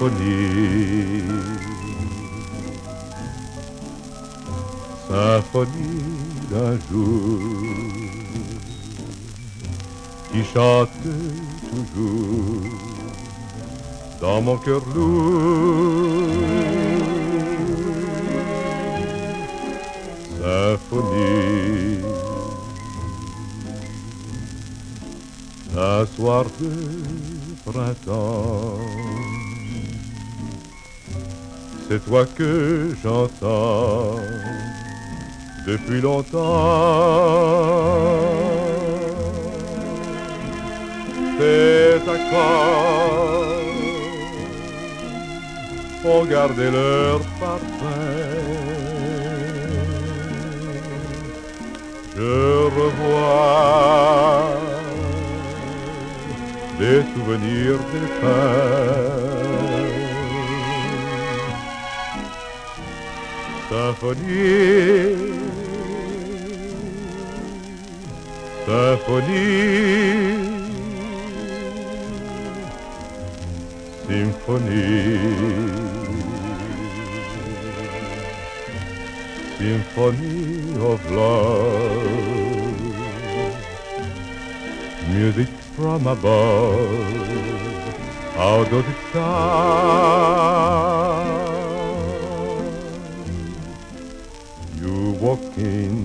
symphonie, symphonie d'un jour qui chante toujours dans mon cœur lourd. Symphonie d'un soir de printemps, c'est toi que j'entends depuis longtemps. Tes accords ont gardé leur parfum. Je revois des souvenirs défunts. Symphonie, symphonie, symphonie, symphony of love, music from above. How does it sound? You walk in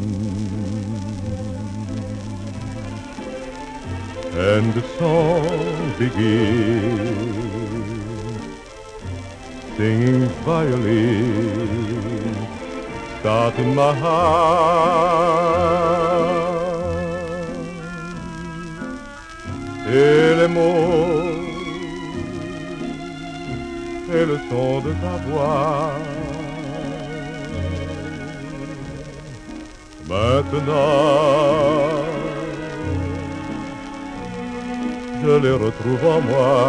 and the song begins, singing violin start in my heart, et les mots et le son de ta voix. Maintenant, je les retrouve en moi.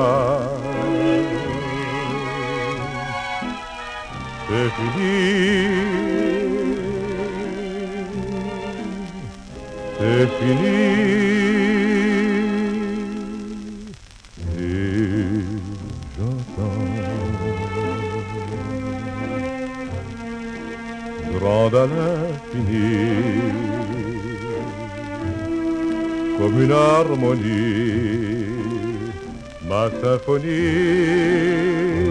C'est fini, c'est fini, et j'entends grande à l'infini, comme une harmonie, ma symphonie.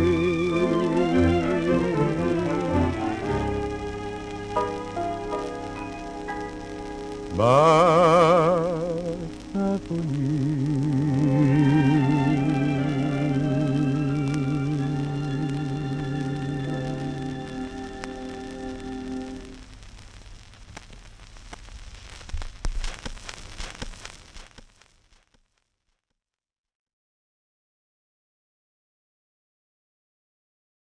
Ma symphonie.